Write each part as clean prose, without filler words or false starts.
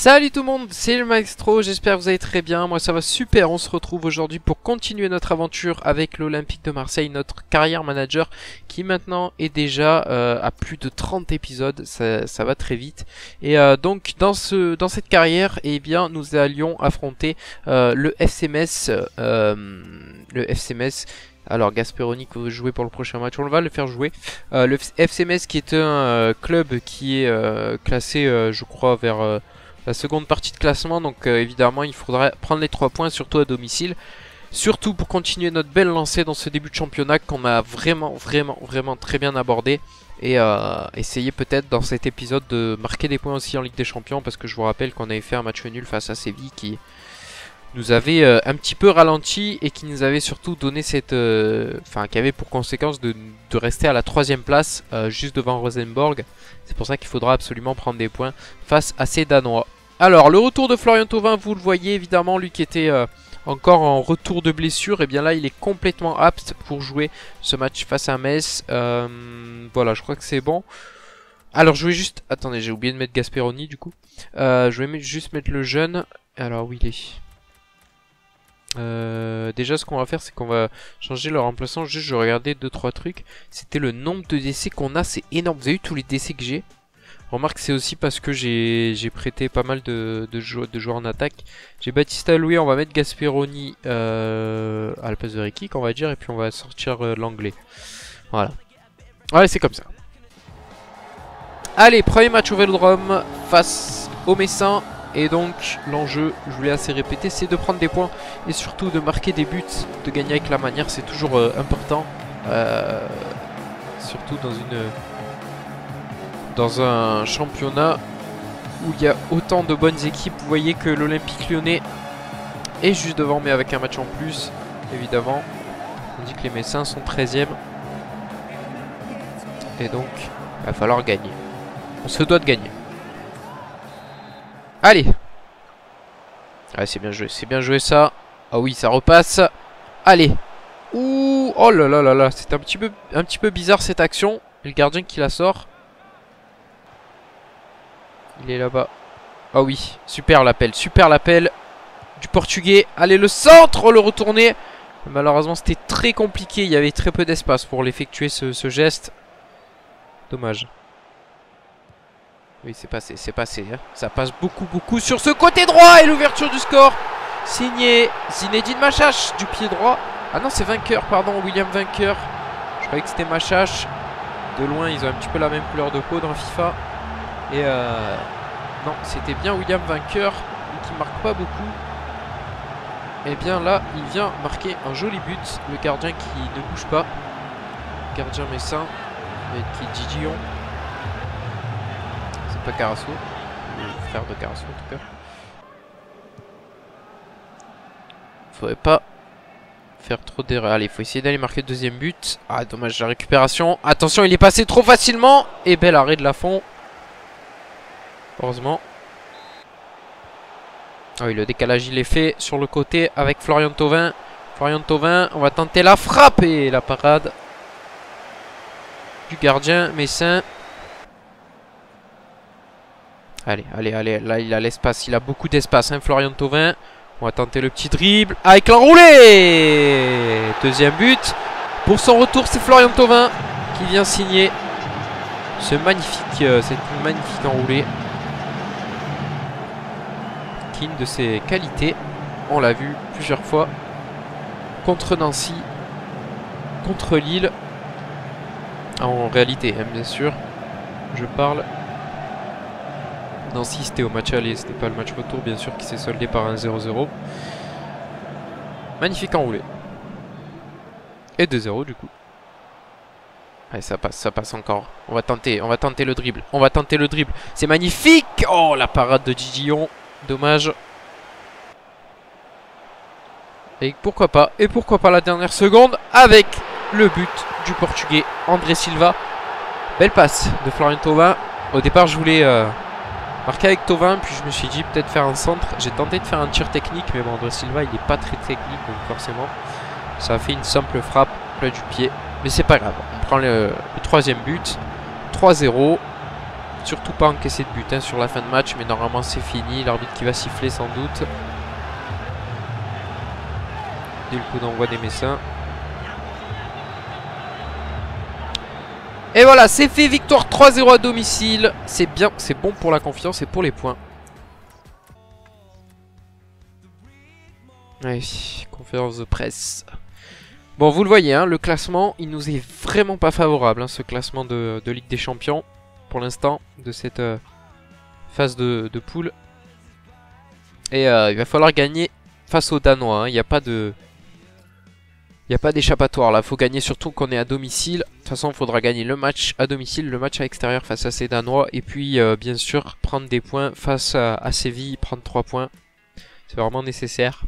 Salut tout le monde, c'est le Maestro, j'espère que vous allez très bien, moi ça va super, on se retrouve aujourd'hui pour continuer notre aventure avec l'Olympique de Marseille, notre carrière manager qui maintenant est déjà à plus de 30 épisodes, ça va très vite. Et donc dans cette carrière, eh bien nous allions affronter le FC Metz, alors Gasperoni qui veut jouer pour le prochain match, on va le faire jouer. Le FC Metz qui est un club qui est classé je crois vers la seconde partie de classement, donc évidemment il faudra prendre les 3 points, surtout à domicile. Surtout pour continuer notre belle lancée dans ce début de championnat qu'on a vraiment très bien abordé. Et essayer peut-être dans cet épisode de marquer des points aussi en Ligue des Champions, parce que je vous rappelle qu'on avait fait un match nul face à Séville qui nous avait un petit peu ralenti et qui nous avait surtout donné cette... qui avait pour conséquence de rester à la 3ème place, juste devant Rosenborg. C'est pour ça qu'il faudra absolument prendre des points face à ces Danois. Alors, le retour de Florian Thauvin, vous le voyez évidemment, lui qui était encore en retour de blessure, et bien là il est complètement apte pour jouer ce match face à Metz. Voilà, je crois que c'est bon. Alors je vais juste... Attendez, j'ai oublié de mettre Gasperoni du coup. Je vais juste mettre le jeune. Alors où il est? Déjà ce qu'on va faire c'est qu'on va changer le remplaçant. Juste je regardais 2-3 trucs. C'était le nombre de décès qu'on a, c'est énorme. Vous avez vu tous les décès que j'ai? Remarque c'est aussi parce que j'ai prêté pas mal de joueurs en attaque. J'ai Baptista Louis, on va mettre Gasperoni à la place de Rekik on va dire. Et puis on va sortir l'anglais. Voilà. Ouais, c'est comme ça. Allez, premier match au Vélodrome face aux Messins. Et donc l'enjeu, je vous l'ai assez répété, c'est de prendre des points et surtout de marquer des buts, de gagner avec la manière, c'est toujours important. Surtout dans un championnat où il y a autant de bonnes équipes. Vous voyez que l'Olympique Lyonnais est juste devant, mais avec un match en plus, évidemment. On dit que les Messins sont 13e. Et donc, il va falloir gagner. On se doit de gagner. Allez. Ah, c'est bien joué ça. Ah oui, ça repasse. Allez. Ouh, oh là là là là, c'est un petit peu bizarre cette action. Et le gardien qui la sort. Il est là-bas. Ah oui, super l'appel du Portugais. Allez, le centre, le retourné. Malheureusement, c'était très compliqué. Il y avait très peu d'espace pour l'effectuer ce geste. Dommage. Oui, c'est passé. Hein. Ça passe beaucoup sur ce côté droit. Et l'ouverture du score. Signé Zinedine Machache du pied droit. Ah non, c'est Vainqueur, pardon, William Vainqueur. Je croyais que c'était Machache. De loin, ils ont un petit peu la même couleur de peau dans FIFA. Et non, c'était bien William Vainqueur, qui marque pas beaucoup. Et bien là, il vient marquer un joli but. Le gardien qui ne bouge pas. Gardien messin, qui est Didion. C'est pas Carasso, le frère de Carasso en tout cas. Faudrait pas faire trop d'erreurs. Allez, il faut essayer d'aller marquer le deuxième but. Ah, dommage la récupération. Attention, il est passé trop facilement. Et bel arrêt de Lafont. Heureusement. Ah oui, le décalage il est fait sur le côté avec Florian Thauvin. Florian Thauvin, on va tenter la frappe et la parade du gardien messin. Allez, là il a l'espace, il a beaucoup d'espace, hein, Florian Thauvin. On va tenter le petit dribble avec l'enroulé. Deuxième but. Pour son retour, c'est Florian Thauvin qui vient signer cette magnifique enroulée. Qui est une de ses qualités. On l'a vu plusieurs fois contre Nancy, contre Lille. En réalité, hein, bien sûr, je parle. Nancy c'était au match aller, c'était pas le match retour bien sûr qui s'est soldé par un 0-0. Magnifique enroulé. Et 2-0 du coup. Allez, ça passe encore. On va tenter le dribble. C'est magnifique. Oh, la parade de Didion. Dommage. Et pourquoi pas la dernière seconde avec le but du Portugais André Silva. Belle passe de Florian Thauvin. Au départ je voulais marquer avec Thauvin, puis je me suis dit peut-être faire un centre. J'ai tenté de faire un tir technique, mais bon, André Silva il n'est pas très technique, donc forcément ça a fait une simple frappe plat du pied. Mais c'est pas grave, on prend le troisième but. 3-0. surtout pas encaisser de but hein, sur la fin de match, mais normalement c'est fini. L'arbitre qui va siffler sans doute. Dès le coup d'envoi des Messins. Et voilà, c'est fait, victoire 3-0 à domicile. C'est bien, c'est bon pour la confiance et pour les points. Allez, conférence de presse. Bon, vous le voyez, hein, le classement, il nous est vraiment pas favorable, hein, ce classement de Ligue des Champions, pour l'instant, de cette phase de poule. Et il va falloir gagner face aux Danois, hein. Il n'y a pas d'échappatoire là, il faut gagner surtout qu'on est à domicile. De toute façon, il faudra gagner le match à domicile, le match à l'extérieur face à ces Danois. Et puis, bien sûr, prendre des points face à Séville, prendre 3 points. C'est vraiment nécessaire.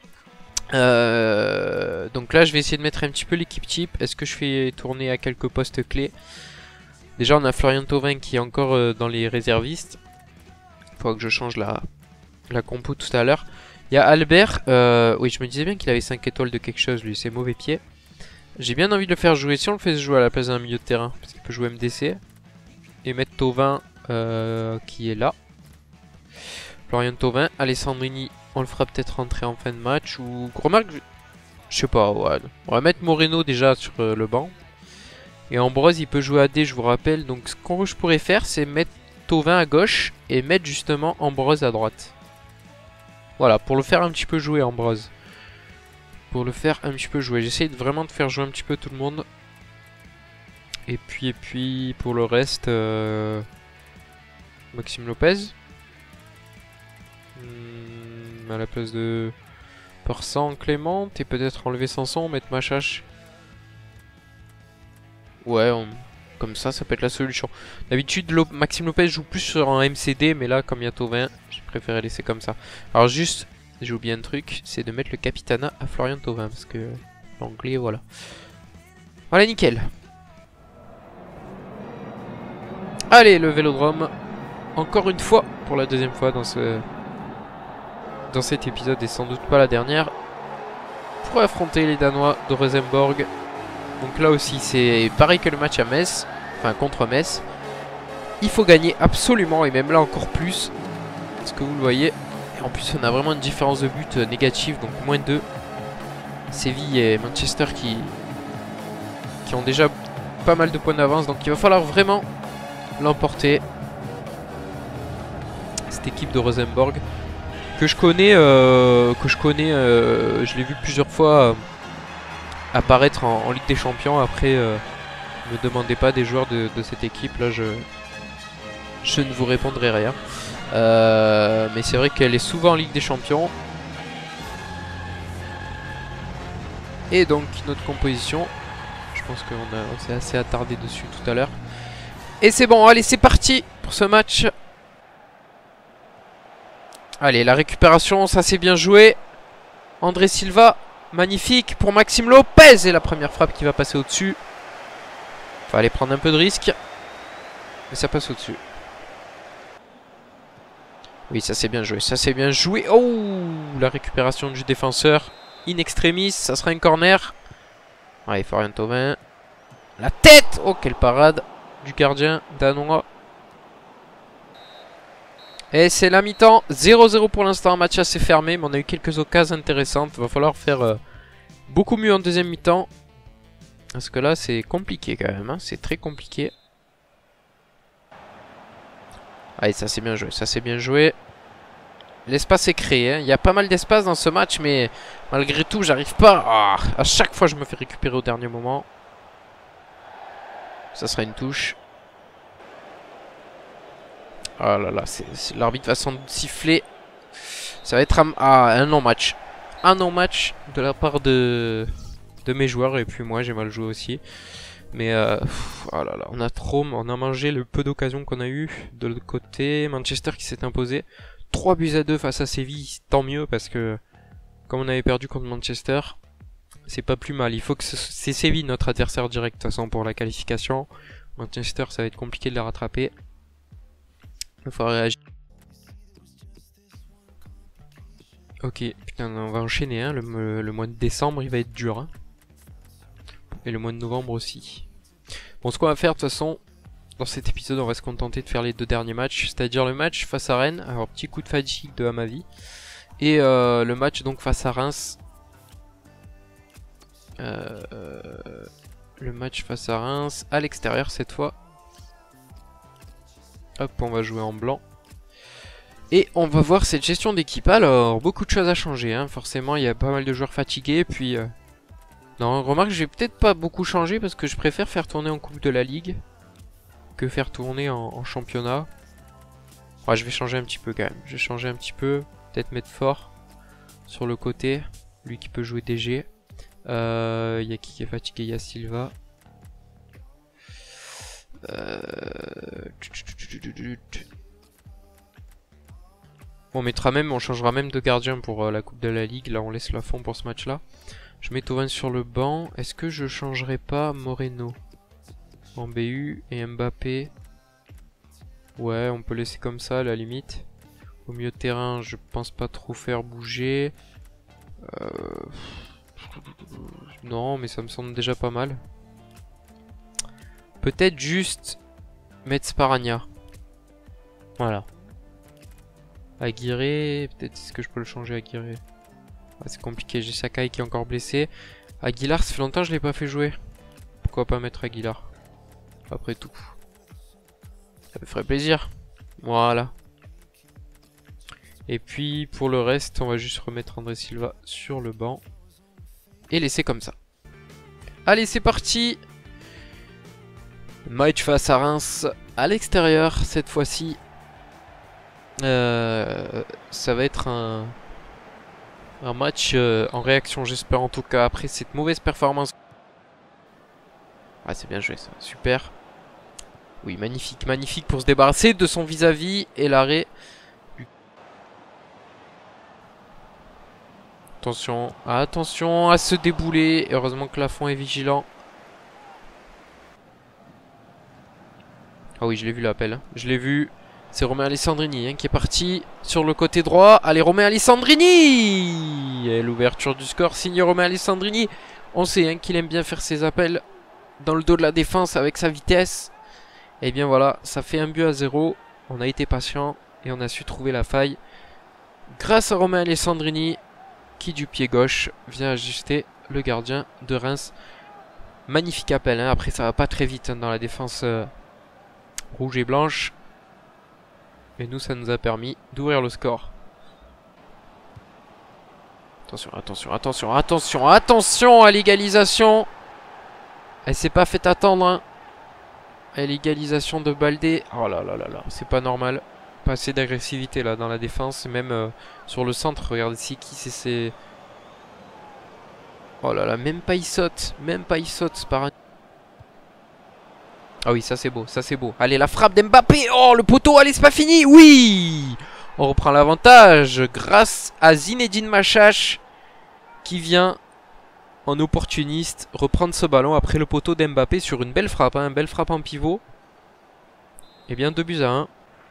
Donc là, je vais essayer de mettre un petit peu l'équipe type. Est-ce que je fais tourner à quelques postes clés? Déjà, on a Florian Thauvin qui est encore dans les réservistes. Il faudra que je change la compo tout à l'heure. Il y a Albert, oui je me disais bien qu'il avait 5 étoiles de quelque chose lui, c'est mauvais pied. J'ai bien envie de le faire jouer, si on le fait jouer à la place d'un milieu de terrain, parce qu'il peut jouer MDC. Et mettre Thauvin qui est là. Florian Thauvin, Alessandrini, on le fera peut-être rentrer en fin de match. Ou remarque, je sais pas, ouais. On va mettre Moreno déjà sur le banc. Et Ambroise il peut jouer AD je vous rappelle, donc ce que je pourrais faire c'est mettre Thauvin à gauche et mettre justement Ambroise à droite. Voilà, pour le faire un petit peu jouer Ambroise. Pour le faire un petit peu jouer. J'essaye vraiment de faire jouer un petit peu tout le monde. Et puis pour le reste, Maxime Lopez. À la place de Persan, Clément. Et peut-être enlever Sanson, mettre Machache. Ouais, comme ça peut être la solution. D'habitude, Maxime Lopez joue plus sur un MCD, mais là, comme il y a Thauvin, j'ai préféré laisser comme ça. Alors juste, j'ai oublié un truc, c'est de mettre le Capitana à Florian Thauvin, parce que l'anglais, voilà. Voilà, nickel. Allez, le Vélodrome. Encore une fois, pour la deuxième fois dans cet épisode, et sans doute pas la dernière, pour affronter les Danois de Rosenborg. Donc là aussi c'est pareil que le match à Metz, enfin contre Metz. Il faut gagner absolument et même là encore plus. Parce que vous le voyez. Et en plus on a vraiment une différence de but négative, donc moins 2. Séville et Manchester qui ont déjà pas mal de points d'avance. Donc il va falloir vraiment l'emporter. Cette équipe de Rosenborg que je connais, je l'ai vu plusieurs fois apparaître en Ligue des Champions. Après, ne me demandez pas des joueurs de cette équipe. Là, je ne vous répondrai rien. Mais c'est vrai qu'elle est souvent en Ligue des Champions. Et donc, notre composition. Je pense qu'on s'est assez attardé dessus tout à l'heure. Et c'est bon, allez, c'est parti pour ce match. Allez, la récupération, ça c'est bien joué. André Silva. Magnifique pour Maxime Lopez. Et la première frappe qui va passer au-dessus. Fallait prendre un peu de risque. Mais ça passe au-dessus. Oui, ça c'est bien joué. Ça c'est bien joué. Oh, la récupération du défenseur. In extremis. Ça sera un corner. Allez, Florian Thauvin. La tête. Oh, quelle parade du gardien danois. Et c'est la mi-temps. 0-0 pour l'instant. Match assez fermé. Mais on a eu quelques occasions intéressantes. Il va falloir faire beaucoup mieux en deuxième mi-temps. Parce que là, c'est compliqué quand même. Hein. C'est très compliqué. Allez, ça c'est bien joué. Ça c'est bien joué. L'espace est créé. Hein. Il y a pas mal d'espace dans ce match. Mais malgré tout, j'arrive pas. Ah, à chaque fois, je me fais récupérer au dernier moment. Ça sera une touche. Oh là là, l'arbitre va sans doute siffler. Ça va être un non-match. Un non-match de la part de mes joueurs. Et puis moi, j'ai mal joué aussi. Mais oh là là, on a mangé le peu d'occasions qu'on a eu. De l'autre côté, Manchester qui s'est imposé. 3-2 face à Séville, tant mieux. Parce que comme on avait perdu contre Manchester, c'est pas plus mal. Il faut que c'est Séville notre adversaire direct de toute façon pour la qualification. Manchester, ça va être compliqué de les rattraper. Il faut réagir. Ok, putain, on va enchaîner. Hein. Le mois de décembre, il va être dur. Hein. Et le mois de novembre aussi. Bon, ce qu'on va faire de toute façon, Dans cet épisode, on va se contenter de faire les 2 derniers matchs, c'est-à-dire le match face à Rennes, alors petit coup de fatigue de Amavi, et le match donc face à Reims. Le match face à Reims, à l'extérieur cette fois. Hop, on va jouer en blanc. Et on va voir cette gestion d'équipe. Alors, beaucoup de choses à changer, hein. Forcément, il y a pas mal de joueurs fatigués, puis... Non, remarque, je vais peut-être pas beaucoup changer, parce que je préfère faire tourner en Coupe de la Ligue que faire tourner en championnat. Ouais, je vais changer un petit peu quand même. Je vais changer un petit peu. Peut-être mettre fort sur le côté. Lui qui peut jouer DG. Il y a qui est fatigué? Il y a Silva. On mettra même, on changera même de gardien pour la Coupe de la Ligue. Là, on laisse Lafond pour ce match-là. Je mets Thauvin sur le banc. Est-ce que je changerai pas Moreno en BU et Mbappé? Ouais, on peut laisser comme ça à la limite. Au milieu de terrain, je pense pas trop faire bouger. Non, mais ça me semble déjà pas mal. Peut-être juste mettre Sparagna. Voilà. Aguirre, peut-être est-ce que je peux le changer Aguirre? Ah, c'est compliqué, j'ai Sakai qui est encore blessé. Aguilar, ça fait longtemps que je l'ai pas fait jouer. Pourquoi pas mettre Aguilar? Après tout. Ça me ferait plaisir. Voilà. Et puis pour le reste, on va juste remettre André Silva sur le banc. Et laisser comme ça. Allez, c'est parti. Match face à Reims à l'extérieur cette fois-ci. Ça va être un match en réaction, j'espère en tout cas, après cette mauvaise performance. Ah, c'est bien joué ça, super. Oui, magnifique, magnifique pour se débarrasser de son vis-à-vis et l'arrêt. Attention, attention à se débouler. Heureusement que Lafond est vigilant. Ah oui, je l'ai vu l'appel, hein. Je l'ai vu. C'est Romain Alessandrini, hein, qui est parti sur le côté droit. Allez, Romain Alessandrini! Et l'ouverture du score signe Romain Alessandrini. On sait, hein, qu'il aime bien faire ses appels dans le dos de la défense avec sa vitesse. Et bien voilà, ça fait 1-0. On a été patient et on a su trouver la faille. Grâce à Romain Alessandrini, qui du pied gauche vient ajuster le gardien de Reims. Magnifique appel, hein. Après ça va pas très vite, hein, dans la défense rouge et blanche. Et nous, ça nous a permis d'ouvrir le score. Attention, attention, attention, attention, attention à l'égalisation. Elle s'est pas fait attendre, hein. À l'égalisation de Baldé. Oh là là là là, c'est pas normal. Pas assez d'agressivité là dans la défense. Même sur le centre, regardez, c'est qui, c'est... Oh là là, même pas il saute. Même pas il saute, c'est pas... Ah oui, ça c'est beau, ça c'est beau. Allez, la frappe d'Mbappé. Oh, le poteau, allez, c'est pas fini. Oui, on reprend l'avantage grâce à Zinedine Machache qui vient en opportuniste reprendre ce ballon après le poteau d'Mbappé sur une belle frappe, hein, une belle frappe en pivot. Et bien 2-1.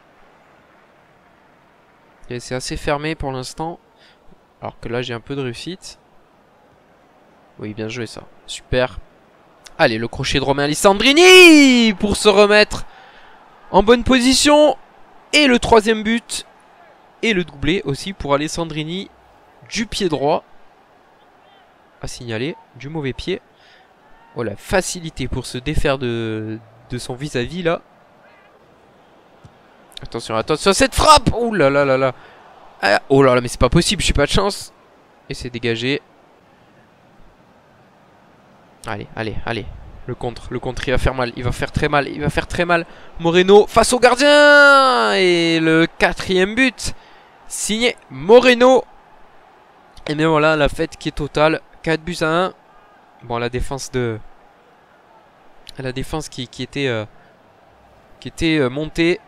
Et c'est assez fermé pour l'instant. Alors que là j'ai un peu de réussite. Oui, bien joué ça, super. Allez, le crochet de Romain Alessandrini pour se remettre en bonne position. Et le 3e but. Et le doublé aussi pour Alessandrini du pied droit. À signaler, du mauvais pied. Oh, la facilité pour se défaire de son vis-à-vis là. Attention, attention à cette frappe. Oh là là là là. Ah, oh là là, mais c'est pas possible, j'ai pas de chance. Et c'est dégagé. Allez, allez, allez. Le contre, il va faire mal. Il va faire très mal, il va faire très mal. Moreno face au gardien. Et le 4e but. Signé Moreno. Et bien voilà, la fête qui est totale. 4-1. Bon, la défense de... La défense qui était montée.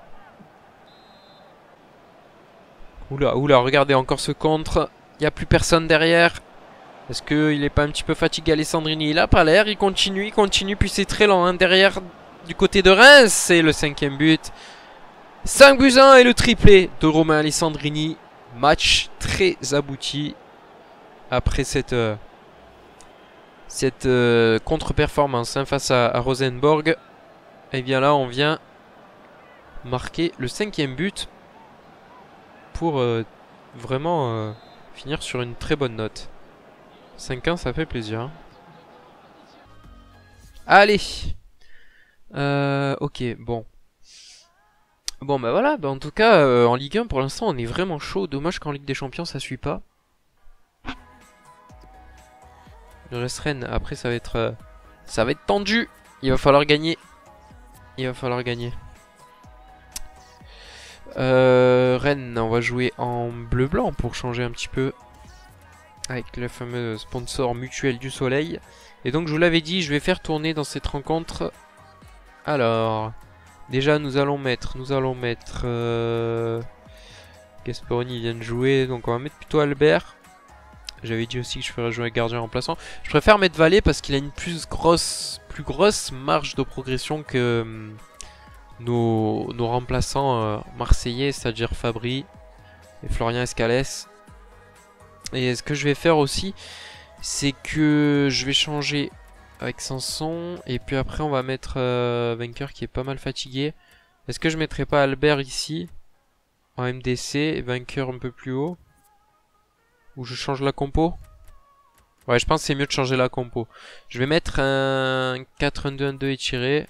Oula, oula, regardez encore ce contre. Il n'y a plus personne derrière. Est-ce qu'il n'est pas un petit peu fatigué, Alessandrini? Il a pas l'air, il continue, puis c'est très lent, hein, derrière du côté de Reims. C'est le 5e but. 5-1 et le triplé de Romain Alessandrini. Match très abouti après cette contre-performance, hein, face à Rosenborg. Et bien là, on vient marquer le 5e but pour vraiment finir sur une très bonne note. 5-1, ça fait plaisir. Hein. Allez. Ok, bon. Bon bah voilà, bah en tout cas en Ligue 1 pour l'instant on est vraiment chaud. Dommage qu'en Ligue des Champions ça suit pas. Le reste Rennes, après ça va être tendu. Il va falloir gagner. Il va falloir gagner. Rennes, on va jouer en bleu-blanc pour changer un petit peu. Avec le fameux sponsor Mutuelle du Soleil. Et donc je vous l'avais dit, je vais faire tourner dans cette rencontre. Alors, déjà nous allons mettre Gasperoni vient de jouer, donc on va mettre plutôt Albert. J'avais dit aussi que je ferais jouer gardien remplaçant. Je préfère mettre Vallée parce qu'il a une plus grosse marge de progression que nos remplaçants marseillais, c'est-à-dire Fabry et Florian Escalès. Et ce que je vais faire aussi, c'est que je vais changer avec Sanson. Et puis après, on va mettre Vainqueur qui est pas mal fatigué. Est-ce que je mettrai pas Albert ici en MDC et Vainqueur un peu plus haut? Ou je change la compo? Ouais, je pense que c'est mieux de changer la compo. Je vais mettre un 4-1-2-1-2 étiré.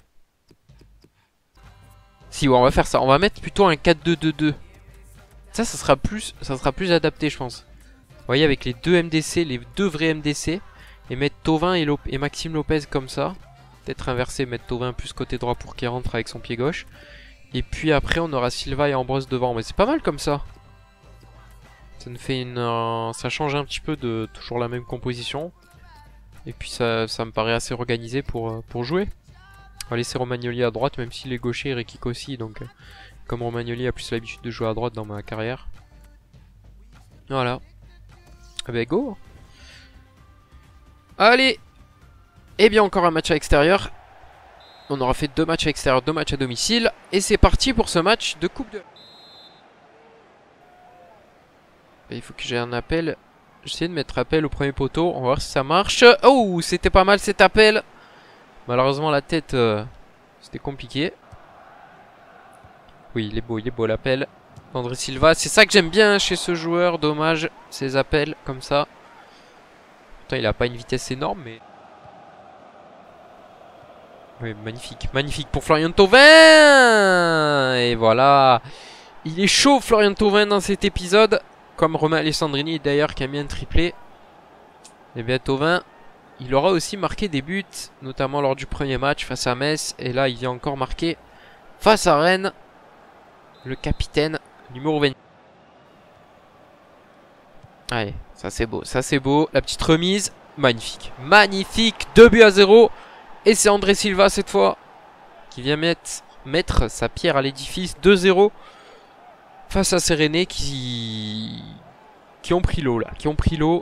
Si, ouais, on va faire ça. On va mettre plutôt un 4-2-2-2. Ça sera plus adapté, je pense. Vous voyez, avec les deux MDC, les deux vrais MDC. Et mettre Thauvin et Maxime Lopez comme ça. Peut-être inverser, mettre Thauvin plus côté droit pour qu'il rentre avec son pied gauche. Et puis après, on aura Silva et Ambrose devant. Mais c'est pas mal comme ça. Ça nous fait ça change un petit peu de toujours la même composition. Et puis ça me paraît assez organisé pour jouer. On va laisser Romagnoli à droite, même s'il est gaucher et Rekik aussi. Donc, comme Romagnoli a plus l'habitude de jouer à droite dans ma carrière. Voilà. Ah bah go. Allez. Et bien encore un match à l'extérieur. On aura fait 2 matchs à l'extérieur, 2 matchs à domicile. Et c'est parti pour ce match de Coupe de... Il faut que j'ai un appel. J'essaie de mettre appel au premier poteau. On va voir si ça marche. Oh, c'était pas mal cet appel. Malheureusement la tête, c'était compliqué. Oui, il est beau l'appel. André Silva, c'est ça que j'aime bien chez ce joueur. Dommage, ces appels comme ça. Pourtant, il a pas une vitesse énorme, mais... Oui, magnifique, magnifique pour Florian Thauvin. Et voilà. Il est chaud, Florian Thauvin, dans cet épisode. Comme Romain Alessandrini, d'ailleurs, qui a mis un triplé. Et bien, Thauvin, il aura aussi marqué des buts, notamment lors du premier match face à Metz. Et là, il vient encore marquer face à Rennes. Le capitaine, numéro 20. Allez, ça c'est beau, ça c'est beau. La petite remise, magnifique. Magnifique, 2-0. Et c'est André Silva cette fois qui vient mettre sa pierre à l'édifice. 2-0 face à Séréné qui ont pris l'eau là. Qui ont pris l'eau.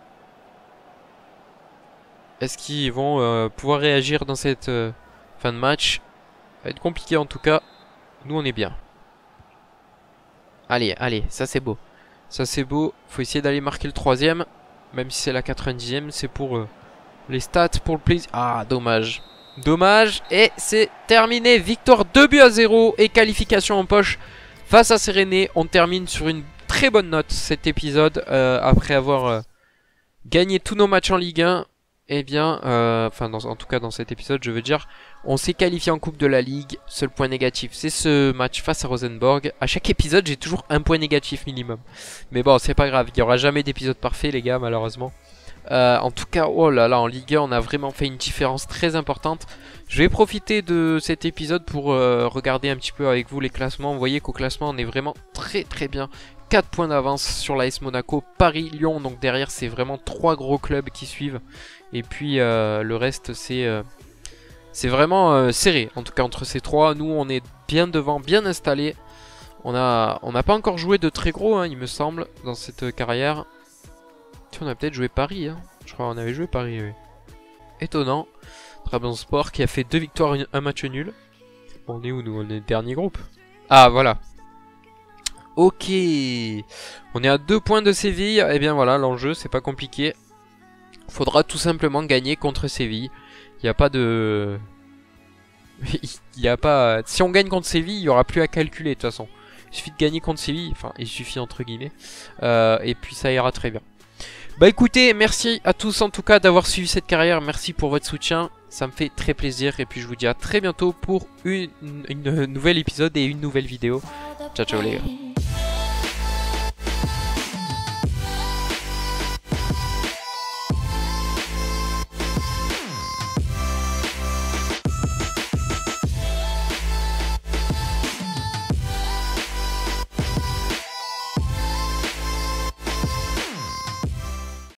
Est-ce qu'ils vont pouvoir réagir dans cette fin de match? Ça va être compliqué en tout cas. Nous on est bien. Allez, allez, ça c'est beau. Ça c'est beau. Faut essayer d'aller marquer le 3ème. Même si c'est la 90ème. C'est pour les stats, pour le plaisir. Ah, dommage. Dommage. Et c'est terminé. Victoire 2-0 et qualification en poche face à Séréné. On termine sur une très bonne note cet épisode. Après avoir gagné tous nos matchs en Ligue 1. Eh bien, en tout cas dans cet épisode, je veux dire, on s'est qualifié en Coupe de la Ligue. Seul point négatif, c'est ce match face à Rosenborg. À chaque épisode, j'ai toujours un point négatif minimum. Mais bon, c'est pas grave, il n'y aura jamais d'épisode parfait, les gars, malheureusement. En tout cas, oh là là, en Ligue 1, on a vraiment fait une différence très importante. Je vais profiter de cet épisode pour regarder un petit peu avec vous les classements. Vous voyez qu'au classement, on est vraiment très très bien. 4 points d'avance sur l'AS Monaco, Paris, Lyon. Donc derrière, c'est vraiment 3 gros clubs qui suivent. Et puis le reste, c'est vraiment serré. En tout cas, entre ces 3, nous, on est bien devant, bien installés. On n'a pas encore joué de très gros, hein, il me semble, dans cette carrière. On a peut-être joué Paris, hein. Je crois qu'on avait joué Paris, oui. Étonnant. Trabzonspor qui a fait 2 victoires, un match nul. On est où nous? On est dernier groupe. Ah voilà. Ok. On est à 2 points de Séville. Et bien voilà, l'enjeu c'est pas compliqué. Faudra tout simplement gagner contre Séville. Il n'y a pas de... Il y a pas... Si on gagne contre Séville, il n'y aura plus à calculer de toute façon. Il suffit de gagner contre Séville, enfin il suffit entre guillemets, et puis ça ira très bien. Bah écoutez, merci à tous en tout cas d'avoir suivi cette carrière, merci pour votre soutien, ça me fait très plaisir, et puis je vous dis à très bientôt pour une nouvelle épisode et une nouvelle vidéo. Ciao ciao les gars.